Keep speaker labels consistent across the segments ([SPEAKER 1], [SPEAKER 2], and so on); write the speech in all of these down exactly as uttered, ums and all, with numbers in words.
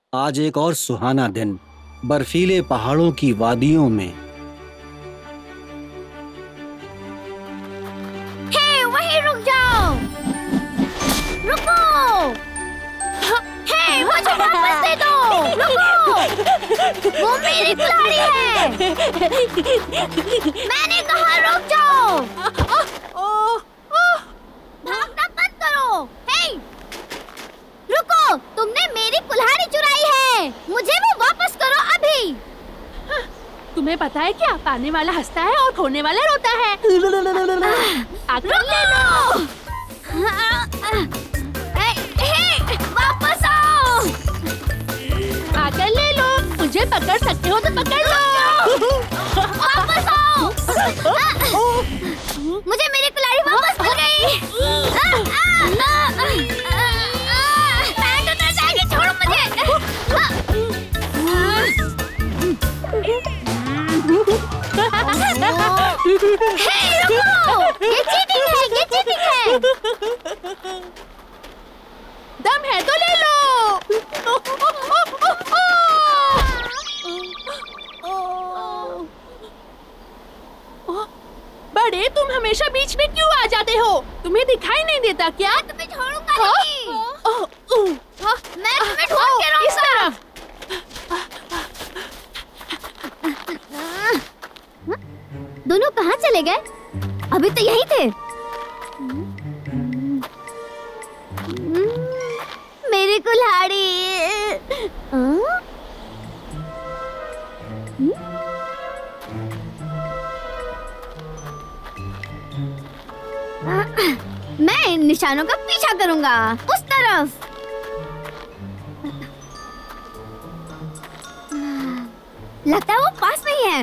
[SPEAKER 1] आज एक और सुहाना दिन बर्फीले पहाड़ों की वादियों में।
[SPEAKER 2] हे, वहीं रुक जाओ। रुको। हे, मुझे वापस दे दो। रुको। वो मेरी कुल्हाड़ी है। मैंने कहा रुक जाओ। भागना बंद करो। हे, रुको। तुमने मेरी कुल्हाड़ी चुराई है। मुझे वो वापस करो अभी।
[SPEAKER 3] तुम्हें पता है क्या, पाने वाला हंसता है और खोने वाला रोता है। आकर ले लो।
[SPEAKER 2] हे, हे, वापस आओ।
[SPEAKER 3] आकर ले लो। मुझे पकड़ सकते हो तो पकड़ लो।
[SPEAKER 2] वापस आओ। मुझे मेरी कुल्हाड़ी वापस मिल गई। पैंट उतर जाएगी, छोड़ो मुझे। हे, रुको। ये चीटिंग है, ये चीटिंग है।
[SPEAKER 3] दम है तो ले लो। बड़े, तुम हमेशा बीच में क्यों आ जाते हो? तुम्हें दिखाई नहीं देता क्या?
[SPEAKER 2] मैं तुम्हें छोड़ूंगा नहीं। मैं तुम्हें ढूंढ के रहूंगा।
[SPEAKER 3] इस तरफ।
[SPEAKER 2] दोनों कहाँ चले गए? अभी तो यहीं थे। मेरी कुल्हाड़ी। मैं इन निशानों का पीछा करूंगा। उस तरफ। लगता है वो पास में ही है।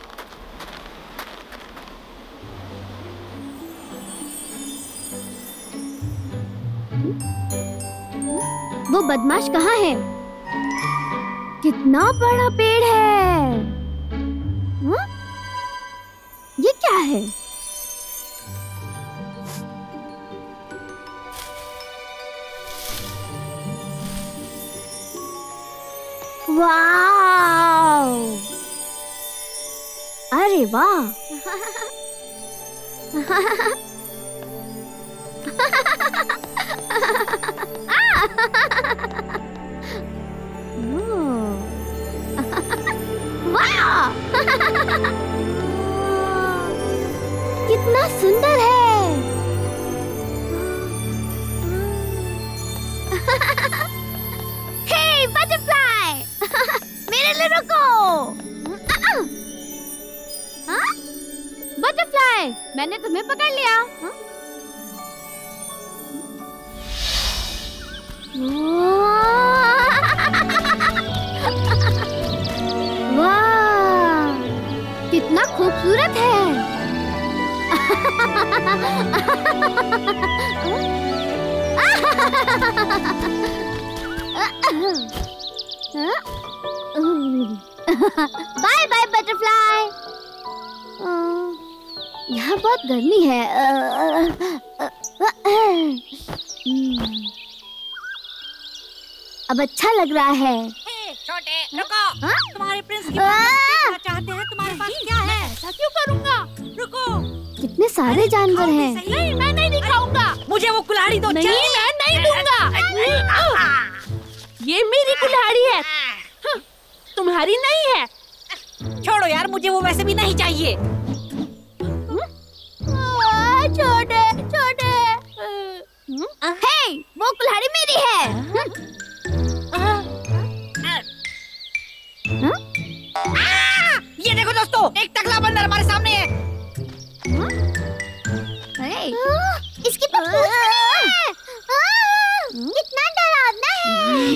[SPEAKER 2] वो बदमाश कहाँ है? कितना बड़ा पेड़ है। हाँ? ये क्या है? वाव! अरे वाह! कितना सुंदर है। हे बटरफ्लाई, मेरे लिए रुको। हाँ? बटरफ्लाई, मैंने तुम्हें पकड़ लिया। हाँ? वाह, कितना खूबसूरत है। Bye bye butterfly. यहाँ बहुत गर्मी है। अब अच्छा लग रहा है।
[SPEAKER 4] हे, छोटे, रुको।
[SPEAKER 2] हाँ?
[SPEAKER 4] तुम्हारे प्रिंस की देखना चाहते हैं। तुम्हारे पास क्या है?
[SPEAKER 3] ऐसा क्यों करूँगा?
[SPEAKER 4] रुको।
[SPEAKER 2] कितने सारे जानवर हैं।
[SPEAKER 3] नहीं, मैं नहीं दिखाऊंगा।
[SPEAKER 4] मुझे वो कुल्हाड़ी दो।
[SPEAKER 3] नहीं, मैं नहीं दूंगा। ये मेरी कुल्हाड़ी है, तुम्हारी नहीं है।
[SPEAKER 4] छोड़ो यार, मुझे वो वैसे भी नहीं चाहिए।
[SPEAKER 2] छोटे छोटे। हे, वो कुल्हाड़ी मेरी है।
[SPEAKER 4] ये देखो दोस्तों, एक टकला बंदर हमारे सामने है।
[SPEAKER 2] हे, इसकी तो पूंछ भी नहीं है। कितना डरावना है।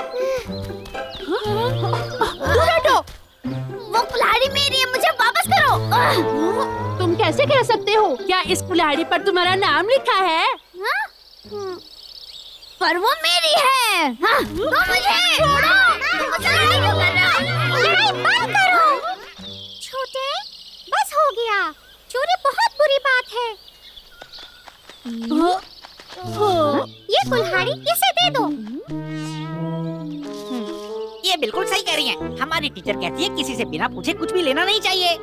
[SPEAKER 3] दूर हटो।
[SPEAKER 2] वो कुल्हाड़ी मेरी है, मुझे वापस करो।
[SPEAKER 3] तुम कैसे कह सकते हो? क्या इस कुल्हाड़ी पर तुम्हारा नाम लिखा है?
[SPEAKER 2] हाँ? पर वो मेरी है। हाँ, तो मुझे छोड़ो। तुम लड़ाई क्यों कर रहे हो? लड़ाई बंद करो। छोटे, बस हो गया। चोरी बहुत बुरी बात है। ये कुल्हाड़ी इसे दे दो।
[SPEAKER 4] ये बिल्कुल सही कह रही हैं। हमारी टीचर कहती है किसी से बिना पूछे कुछ भी लेना नहीं चाहिए।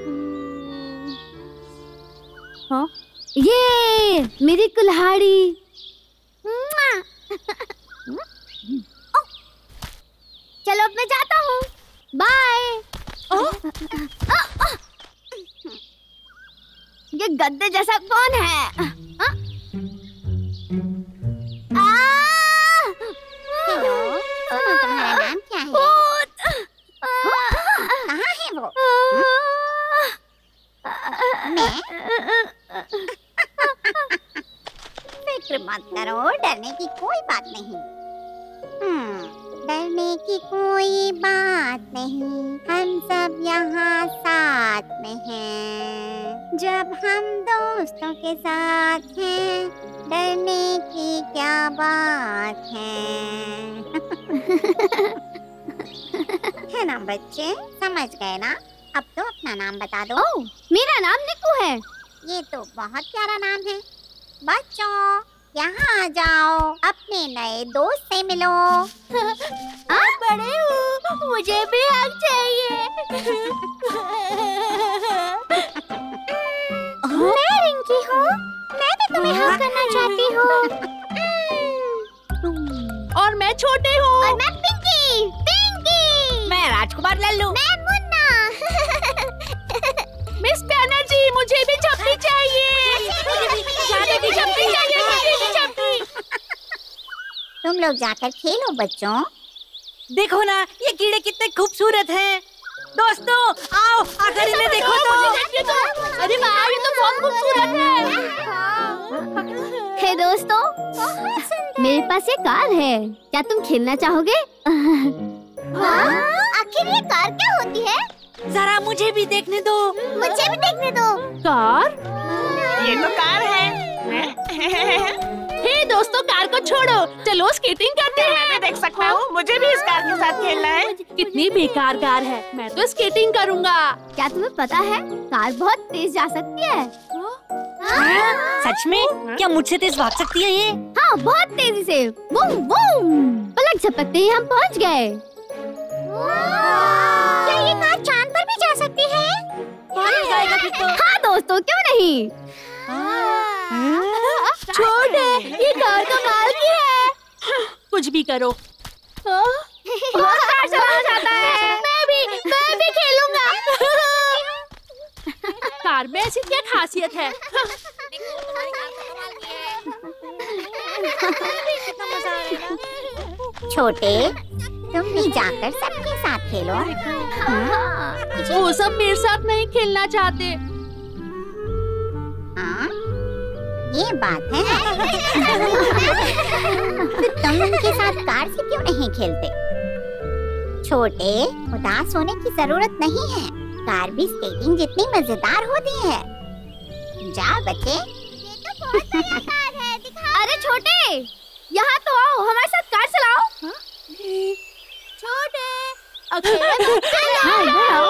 [SPEAKER 2] हाँ? ये मेरी कुल्हाड़ी। चलो अब मैं जाता हूँ। बाय। ये गद्दे जैसा कौन है?
[SPEAKER 5] हेलो, सुनो तुम्हारा नाम क्या है? कहाँ है वो? मैं? फिक्र मत करो, डरने की कोई बात नहीं। हम्म, डरने की कोई बात नहीं, हम सब यहाँ साथ में हैं। जब हम दोस्तों के साथ हैं, डरने की क्या बात है। है ना बच्चे, समझ गए ना? अब तो अपना नाम बता दो।
[SPEAKER 2] ओह, मेरा नाम निक्कू है।
[SPEAKER 5] ये तो बहुत प्यारा नाम है। बच्चों, यहाँ आ जाओ, अपने नए दोस्त से मिलो।
[SPEAKER 2] आप बड़े हो, मुझे भी हक चाहिए। मैं रिंकी हूँ, मैं भी तुम्हें हक करना चाहती हूँ।
[SPEAKER 3] और मैं छोटे हूँ।
[SPEAKER 2] और मैं पिंकी, पिंकी।
[SPEAKER 4] मैं राजकुमार लल्लू।
[SPEAKER 2] मैं मुन्ना।
[SPEAKER 3] मिस बैनर्जी, मुझे भी झप्पी चाहिए। मुझे भी जाने की झप्पी चाहिए, मुझे भी झप्पी।
[SPEAKER 5] तुम लोग जाकर खेलो बच्चों।
[SPEAKER 4] देखो ना, ये कीड़े कितने खूबसूरत हैं। दोस्तों, आओ आखिर इन्हें देखो तो।
[SPEAKER 3] अरे वाह, ये तो बहुत खूबसूरत है।
[SPEAKER 2] हे दोस्तों, मेरे पास ये कार है, क्या तुम खेलना चाहोगे? आखिर ये कार क्या होती है?
[SPEAKER 4] जरा मुझे भी देखने दो।
[SPEAKER 2] मुझे भी देखने दो।
[SPEAKER 3] कार?
[SPEAKER 4] ये तो कार है।
[SPEAKER 3] हे दोस्तों, कार को छोड़ो, चलो स्केटिंग करते हैं। मैं देख सकता हूँ, मुझे भी इस कार के साथ खेलना है। कितनी बेकार कार है, मैं तो स्केटिंग करूँगा।
[SPEAKER 2] क्या तुम्हें पता है, कार बहुत तेज जा सकती है?
[SPEAKER 4] सच में? क्या मुझसे तेज भाग सकती है ये?
[SPEAKER 2] हाँ, बहुत तेजी से। Boom boom. पलक झपकते ही हम पहुँच गए। क्या ये कार चांद पर भी जा सकती है?
[SPEAKER 4] जाएगा फिर तो।
[SPEAKER 2] हाँ दोस्तों, क्यों नहीं? छोटे, ये कार कमाल की है।
[SPEAKER 3] कुछ भी करो।
[SPEAKER 2] बहुत कार चलाना चाहता है। मैं भी, मैं भी खेलूंगा।
[SPEAKER 3] कार में ऐसी क्या खासियत है?
[SPEAKER 5] छोटे, तुम भी जाकर सबके साथ खेलो।
[SPEAKER 3] वो सब मेरे साथ नहीं खेलना चाहते।
[SPEAKER 5] हाँ, ये बात है। तो तुम उनके साथ कार से क्यों नहीं खेलते? छोटे, उदास होने की जरूरत नहीं है, कार भी स्केटिंग जितनी मजेदार होती है। जा बच्चे।
[SPEAKER 2] ये तो बहुत बढ़िया कार है, दिखाओ। अरे छोटे, यहाँ तो आओ, हमारे साथ कार चलाओ। छोटे, अकेले मत चलाओ।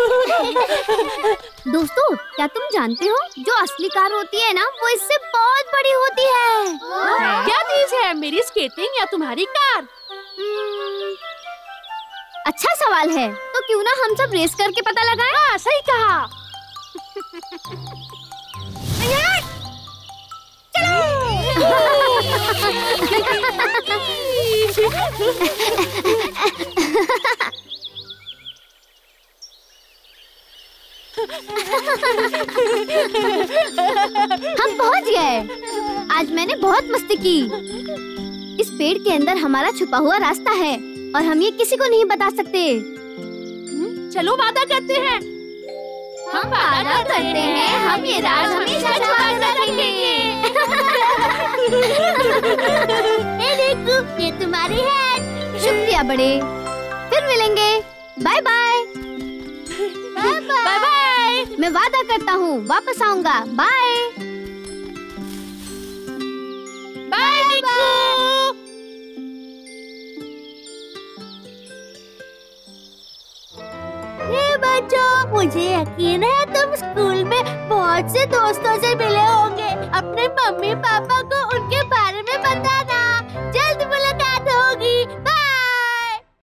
[SPEAKER 2] दोस्तों, क्या तुम जानते हो, जो असली कार होती है ना, वो इससे बहुत बड़ी होती है।
[SPEAKER 3] क्या चीज है, मेरी स्केटिंग या तुम्हारी कार?
[SPEAKER 2] अच्छा सवाल है, तो क्यों ना हम सब रेस करके पता लगाएं?
[SPEAKER 3] हाँ, सही कहा।
[SPEAKER 2] हम पहुंच गए। आज मैंने बहुत मस्ती की। इस पेड़ के अंदर हमारा छुपा हुआ रास्ता है और हम ये किसी को नहीं बता सकते।
[SPEAKER 3] चलो वादा करते हैं।
[SPEAKER 2] हम वादा करते हैं, हम ये राज हमेशा छुपा कर रखेंगे। ये देखो, ये तुम्हारी है। शुक्रिया बड़े, फिर मिलेंगे। Bye bye. Bye bye. मैं वादा करता हूँ, वापस आऊंगा। बाय
[SPEAKER 3] बाय निक्कू।
[SPEAKER 2] हे बच्चों, मुझे यकीन है तुम स्कूल में बहुत से दोस्तों से मिले होंगे। अपने मम्मी पापा को उनके बारे में बताना।